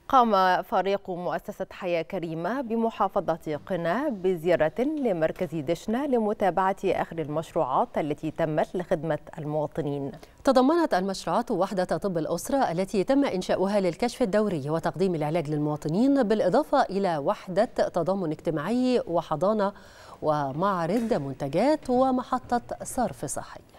قام فريق مؤسسة حياة كريمة بمحافظة قنا بزيارة لمركز دشنة لمتابعة آخر المشروعات التي تمت لخدمة المواطنين. تضمنت المشروعات وحدة طب الأسرة التي تم إنشاؤها للكشف الدوري وتقديم العلاج للمواطنين، بالإضافة إلى وحدة تضامن اجتماعي وحضانة ومعرض منتجات ومحطة صرف صحي.